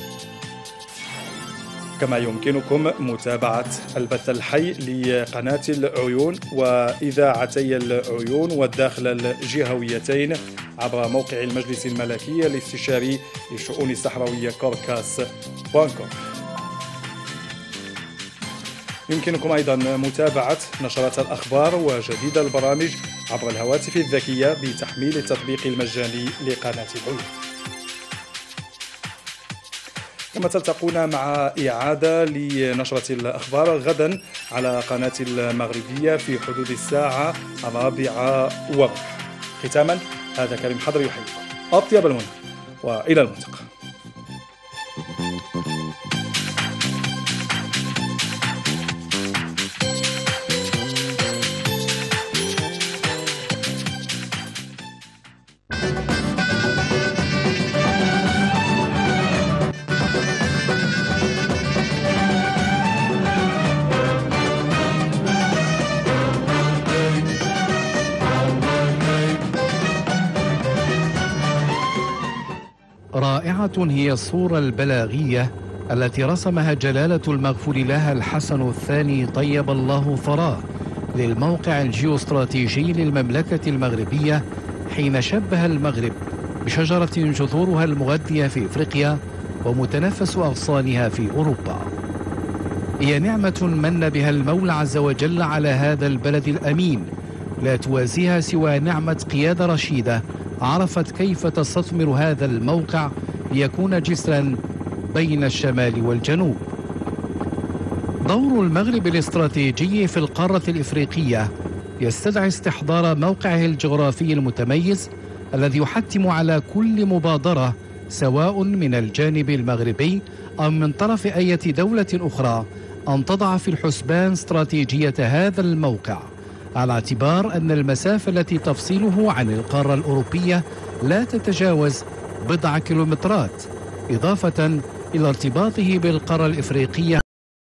كما يمكنكم متابعة البث الحي لقناة العيون وإذاعتي العيون والداخل الجهويتين عبر موقع المجلس الملكي الاستشاري للشؤون الصحراوية كوركاس دوت كوم. يمكنكم أيضا متابعة نشرات الأخبار وجديد البرامج عبر الهواتف الذكية بتحميل التطبيق المجاني لقناة العيون. كما تلتقون مع إعادة لنشرة الأخبار غدا على قناة المغربية في حدود الساعة الرابعة وربع. ختاما هذا كريم حضر يحييكم أطيب المنى وإلى الملتقى. رائعة هي الصورة البلاغية التي رسمها جلالة المغفور لها الحسن الثاني طيب الله ثراه للموقع الجيوستراتيجي للمملكة المغربية، حين شبه المغرب بشجرة جذورها المغذية في إفريقيا ومتنفس أغصانها في أوروبا. هي نعمة من بها المولى عز وجل على هذا البلد الأمين، لا توازيها سوى نعمة قيادة رشيدة عرفت كيف تستثمر هذا الموقع ليكون جسرا بين الشمال والجنوب. دور المغرب الاستراتيجي في القارة الإفريقية يستدعي استحضار موقعه الجغرافي المتميز الذي يحتم على كل مبادرة سواء من الجانب المغربي أو من طرف أي دولة أخرى أن تضع في الحسبان استراتيجية هذا الموقع، على اعتبار أن المسافة التي تفصله عن القارة الأوروبية لا تتجاوز بضع كيلومترات، إضافة إلى ارتباطه بالقارة الإفريقية